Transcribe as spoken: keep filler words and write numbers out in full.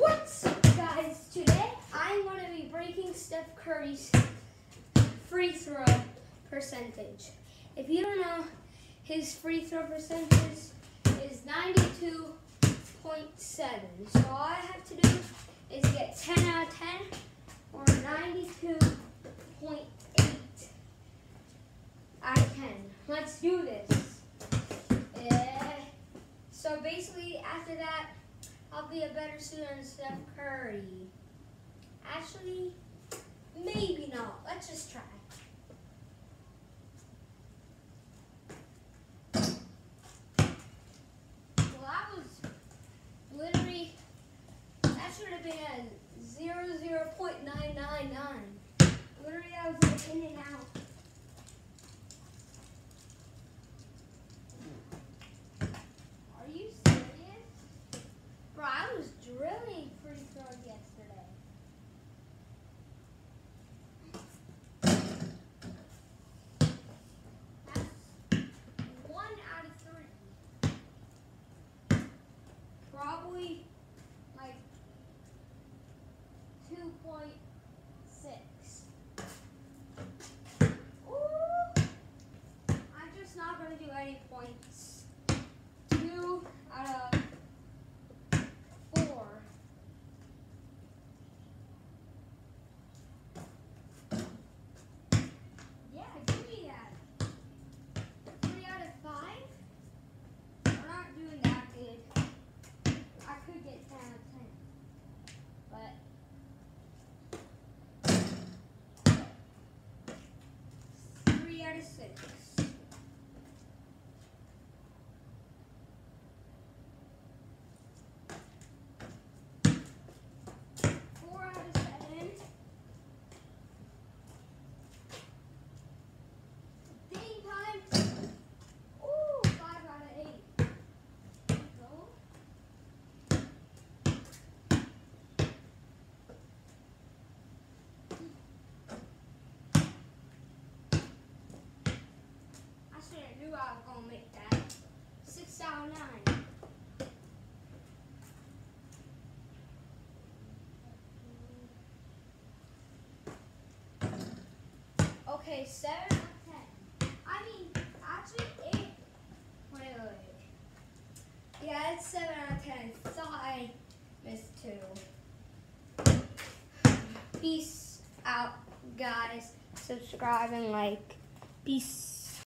What's up, guys? Today I'm going to be breaking Steph Curry's free throw percentage. If you don't know, his free throw percentage is ninety-two point seven. So all I have to do is get ten out of ten or ninety-two point eight out of ten. Let's do this. Uh, so basically after that, I'll be a better shooter than Steph Curry. Actually, maybe not. Let's just try. Well, that was literally, that should have been a zero zero point nine nine nine. Literally, that was like in and out. Are you serious? Bro, I was drilling free throws yesterday. That's one out of three. Probably like two point six. Ooh! I'm just not going to do any points. Two out of four. Yeah, give me that. Three out of five? We're not doing that good. I could get ten out of ten. But three out of six. Four out of seven. Dang time. Ooh, five out of eight. Go. I should have knew I was gonna make that. Six out of nine. Okay, seven out of ten. I mean, actually eight. Wait, wait, wait. Yeah, it's seven out of ten. Thought I missed two. Peace out, guys. Subscribe and like. Peace.